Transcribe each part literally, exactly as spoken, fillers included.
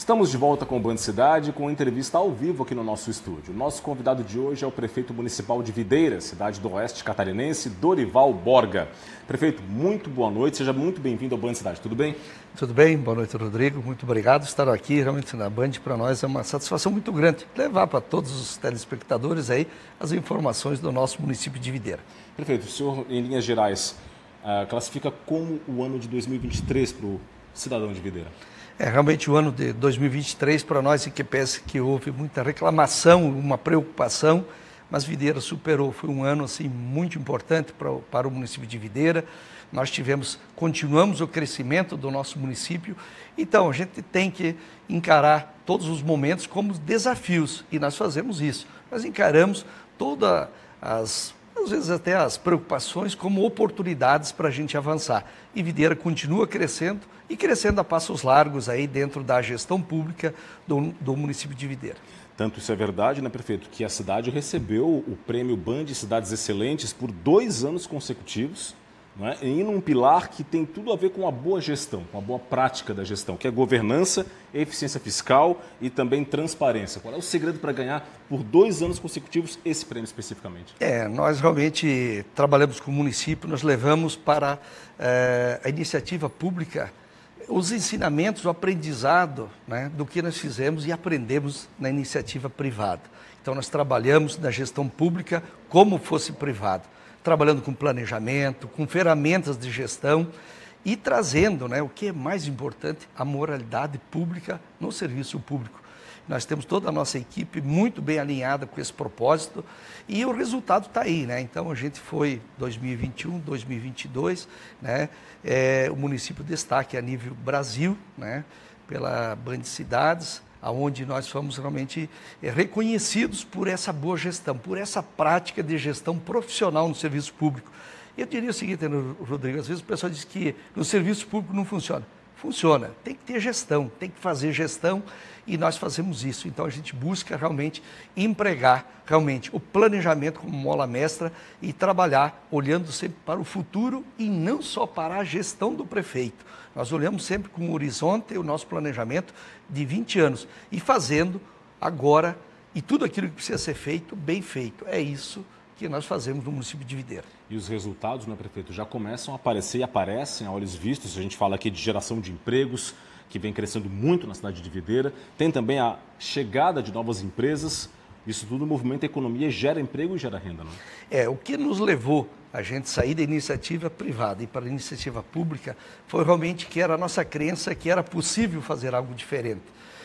Estamos de volta com o Band Cidade, com uma entrevista ao vivo aqui no nosso estúdio. Nosso convidado de hoje é o prefeito municipal de Videira, cidade do oeste catarinense, Dorival Borga. Prefeito, muito boa noite, seja muito bem-vindo ao Band Cidade, tudo bem? Tudo bem, boa noite, Rodrigo, muito obrigado por estar aqui, realmente na Band para nós é uma satisfação muito grande levar para todos os telespectadores aí as informações do nosso município de Videira. Prefeito, o senhor, em linhas gerais, uh, classifica como o ano de dois mil e vinte e três para o cidadão de Videira? É, realmente o ano de dois mil e vinte e três para nós, em que pensa que houve muita reclamação, uma preocupação, mas Videira superou. Foi um ano assim muito importante para, para o município de Videira. Nós tivemos, continuamos o crescimento do nosso município, então a gente tem que encarar todos os momentos como desafios, e nós fazemos isso. Nós encaramos todas as, às vezes até as preocupações como oportunidades para a gente avançar. E Videira continua crescendo, e crescendo a passos largos aí dentro da gestão pública do, do município de Videira. Tanto isso é verdade, né, prefeito, que a cidade recebeu o prêmio Band Cidades Excelentes por dois anos consecutivos, não é? E num pilar que tem tudo a ver com a boa gestão, com a boa prática da gestão, que é governança, eficiência fiscal e também transparência. Qual é o segredo para ganhar por dois anos consecutivos esse prêmio especificamente? É, nós realmente trabalhamos com o município, nós levamos para é, a iniciativa pública os ensinamentos, o aprendizado, né, do que nós fizemos e aprendemos na iniciativa privada. Então nós trabalhamos na gestão pública como fosse privado, trabalhando com planejamento, com ferramentas de gestão e trazendo, né, o que é mais importante, a moralidade pública no serviço público. Nós temos toda a nossa equipe muito bem alinhada com esse propósito e o resultado está aí, né? Então a gente foi dois mil e vinte e um, dois mil e vinte e dois, né? É, o município destaque a nível Brasil, né? Pela Band Cidades, aonde nós fomos realmente é, reconhecidos por essa boa gestão, por essa prática de gestão profissional no serviço público. Eu diria o seguinte, Rodrigo, às vezes o pessoal diz que no serviço público não funciona. Funciona, tem que ter gestão, tem que fazer gestão e nós fazemos isso. Então a gente busca realmente empregar realmente o planejamento como mola mestra e trabalhar olhando sempre para o futuro e não só para a gestão do prefeito. Nós olhamos sempre com o horizonte, o nosso planejamento de vinte anos e fazendo agora e tudo aquilo que precisa ser feito, bem feito. É isso que nós fazemos no município de Videira. E os resultados, né, prefeito, já começam a aparecer e aparecem a olhos vistos. A gente fala aqui de geração de empregos, que vem crescendo muito na cidade de Videira. Tem também a chegada de novas empresas. Isso tudo movimenta a economia, gera emprego e gera renda, não é? É, o que nos levou a gente sair da iniciativa privada e para a iniciativa pública foi realmente que era a nossa crença que era possível fazer algo diferente.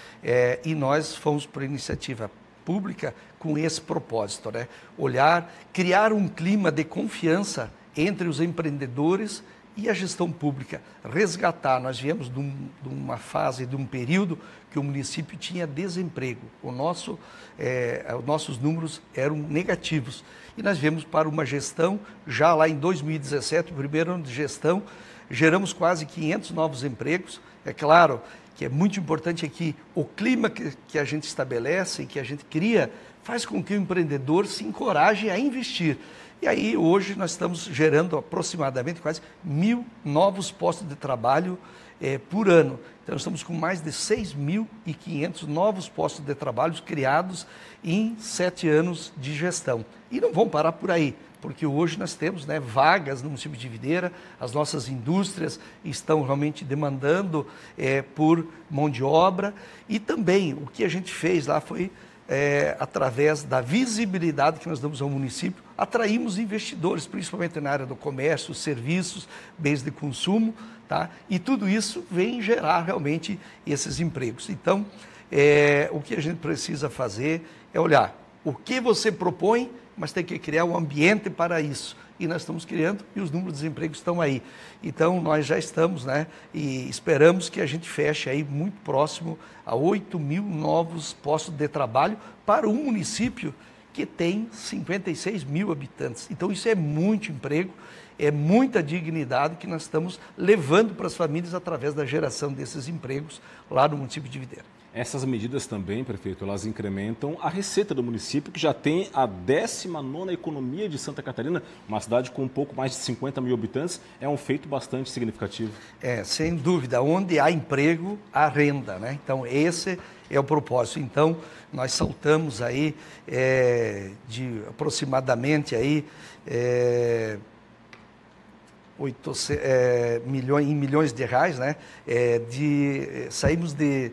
É, e nós fomos para a iniciativa pública com esse propósito, né? Olhar, criar um clima de confiança entre os empreendedores e a gestão pública, resgatar. Nós viemos de, um, de uma fase, de um período que o município tinha desemprego, o nosso, é, os nossos números eram negativos e nós viemos para uma gestão, já lá em dois mil e dezessete, o primeiro ano de gestão, geramos quase quinhentos novos empregos. É claro que é muito importante aqui o clima que, que a gente estabelece, que a gente cria, faz com que o empreendedor se encoraje a investir. E aí hoje nós estamos gerando aproximadamente quase mil novos postos de trabalho eh, por ano. Então nós estamos com mais de seis mil e quinhentos novos postos de trabalho criados em sete anos de gestão. E não vão parar por aí, porque hoje nós temos, né, vagas no município de Videira, as nossas indústrias estão realmente demandando é, por mão de obra e também o que a gente fez lá foi, é, através da visibilidade que nós damos ao município, atraímos investidores, principalmente na área do comércio, serviços, bens de consumo, tá? E tudo isso vem gerar realmente esses empregos. Então, é, o que a gente precisa fazer é olhar o que você propõe, mas tem que criar um ambiente para isso. E nós estamos criando e os números de desemprego estão aí. Então, nós já estamos, né, e esperamos que a gente feche aí muito próximo a oito mil novos postos de trabalho para um município que tem cinquenta e seis mil habitantes. Então, isso é muito emprego é muita dignidade que nós estamos levando para as famílias através da geração desses empregos lá no município de Videira. Essas medidas também, prefeito, elas incrementam a receita do município, que já tem a décima nona economia de Santa Catarina, uma cidade com um pouco mais de cinquenta mil habitantes, é um feito bastante significativo. É, sem dúvida, onde há emprego, há renda, né? Então, esse é o propósito. Então, nós saltamos aí é, de aproximadamente aí, é, oitocentos, é, milhões, em milhões de reais, né? É, de, saímos de...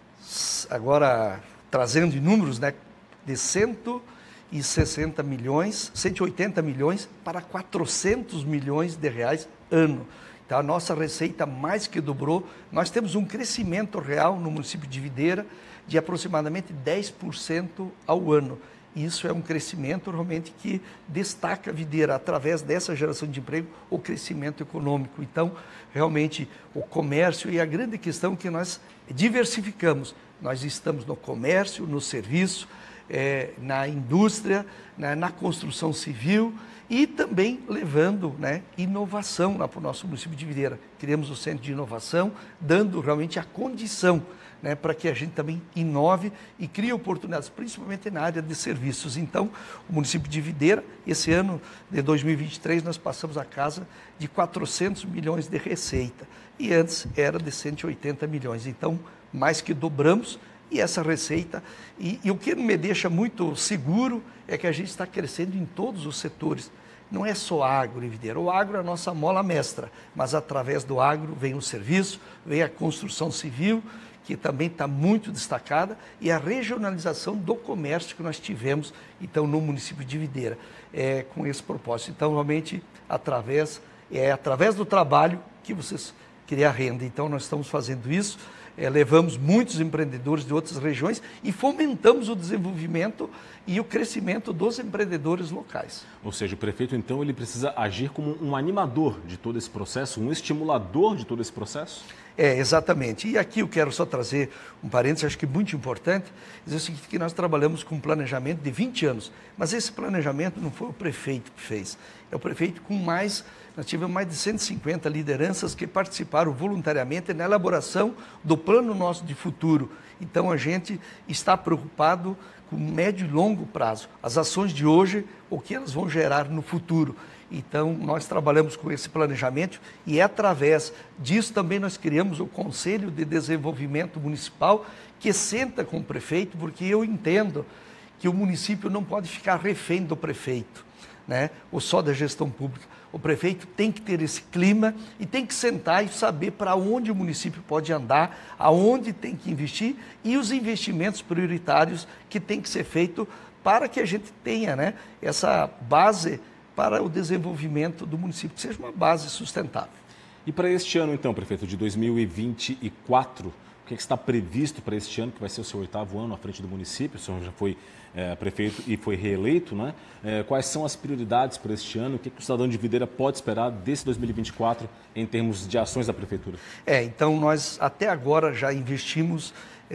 Agora, trazendo em números, né, de cento e sessenta milhões, cento e oitenta milhões para quatrocentos milhões de reais ano. Então, a nossa receita mais que dobrou. Nós temos um crescimento real no município de Videira de aproximadamente dez por cento ao ano. Isso é um crescimento realmente que destaca Videira, através dessa geração de emprego, o crescimento econômico. Então, realmente, o comércio e a grande questão que nós diversificamos. Nós estamos no comércio, no serviço, é, na indústria, na, na construção civil e também levando, né, inovação lá para o nosso município de Videira. Criamos o Centro de Inovação, dando realmente a condição, né, para que a gente também inove e crie oportunidades, principalmente na área de serviços. Então, o município de Videira, esse ano de dois mil e vinte e três, nós passamos a casa de quatrocentos milhões de receita, e antes era de cento e oitenta milhões. Então, mais que dobramos, e essa receita, e, e o que me deixa muito seguro é que a gente está crescendo em todos os setores. Não é só agro em Videira. O agro é a nossa mola mestra, mas através do agro vem o serviço, vem a construção civil, que também está muito destacada, e a regionalização do comércio que nós tivemos, então, no município de Videira, é, com esse propósito. Então, realmente, através, é através do trabalho que vocês criam renda. Então, nós estamos fazendo isso, é, levamos muitos empreendedores de outras regiões e fomentamos o desenvolvimento e o crescimento dos empreendedores locais. Ou seja, o prefeito, então, ele precisa agir como um animador de todo esse processo, um estimulador de todo esse processo? É, exatamente. E aqui eu quero só trazer um parênteses, acho que muito importante, dizer o seguinte, que nós trabalhamos com um planejamento de vinte anos, mas esse planejamento não foi o prefeito que fez, é o prefeito com mais, nós tivemos mais de cento e cinquenta lideranças que participaram voluntariamente na elaboração do plano nosso de futuro. Então a gente está preocupado com médio e longo prazo, as ações de hoje, o que elas vão gerar no futuro. Então, nós trabalhamos com esse planejamento e, através disso, também nós criamos o Conselho de Desenvolvimento Municipal, que senta com o prefeito, porque eu entendo que o município não pode ficar refém do prefeito, né? Ou só da gestão pública. O prefeito tem que ter esse clima e tem que sentar e saber para onde o município pode andar, aonde tem que investir e os investimentos prioritários que tem que ser feito para que a gente tenha, né, essa base para o desenvolvimento do município, que seja uma base sustentável. E para este ano, então, prefeito, de dois mil e vinte e quatro, o que, é que está previsto para este ano, que vai ser o seu oitavo ano à frente do município? O senhor já foi é, prefeito e foi reeleito, né? É, quais são as prioridades para este ano? O que, é que o cidadão de Videira pode esperar desse dois mil e vinte e quatro em termos de ações da prefeitura? É, então nós até agora já investimos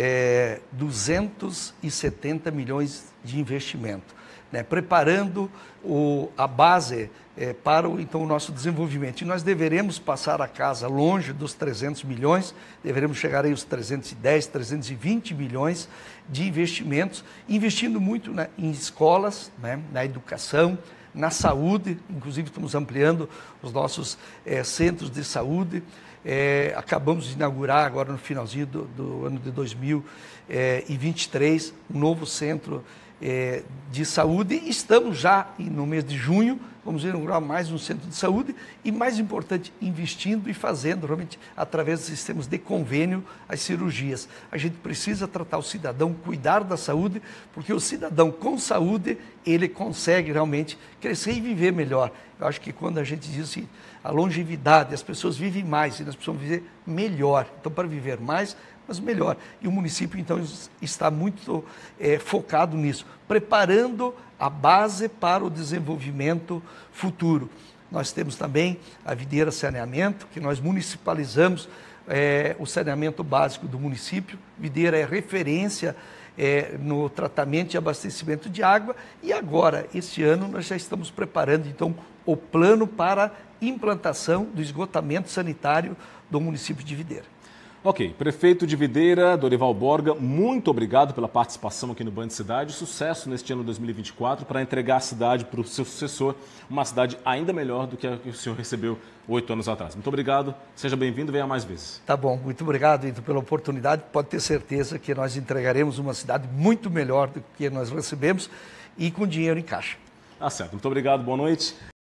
é, duzentos e setenta milhões de investimento, né, preparando o, a base é, para o, então, o nosso desenvolvimento. E nós deveremos passar a casa longe dos trezentos milhões, deveremos chegar aí aos trezentos e dez, trezentos e vinte milhões de investimentos, investindo muito, né, em escolas, né, na educação, na saúde, inclusive estamos ampliando os nossos é, centros de saúde. É, acabamos de inaugurar agora no finalzinho do, do ano de dois mil e vinte e três um novo centro É, de saúde. Estamos já no mês de junho, vamos inaugurar mais um centro de saúde e, mais importante, investindo e fazendo realmente através dos sistemas de convênio as cirurgias. A gente precisa tratar o cidadão, cuidar da saúde, porque o cidadão com saúde, ele consegue realmente crescer e viver melhor. Eu acho que quando a gente diz assim, a longevidade, as pessoas vivem mais e nós precisamos viver melhor. Então, para viver mais, mas melhor. E o município, então, está muito é, focado nisso, preparando a base para o desenvolvimento futuro. Nós temos também a Videira Saneamento, que nós municipalizamos é, o saneamento básico do município. Videira é referência é, no tratamento e abastecimento de água. E agora, este ano, nós já estamos preparando, então, o plano para implantação do esgotamento sanitário do município de Videira. Ok, prefeito de Videira, Dorival Borga, muito obrigado pela participação aqui no Band Cidade. Sucesso neste ano dois mil e vinte e quatro para entregar a cidade para o seu sucessor, uma cidade ainda melhor do que a que o senhor recebeu oito anos atrás. Muito obrigado, seja bem-vindo, venha mais vezes. Tá bom, muito obrigado, Ito, pela oportunidade. Pode ter certeza que nós entregaremos uma cidade muito melhor do que nós recebemos e com dinheiro em caixa. Tá certo, muito obrigado, boa noite.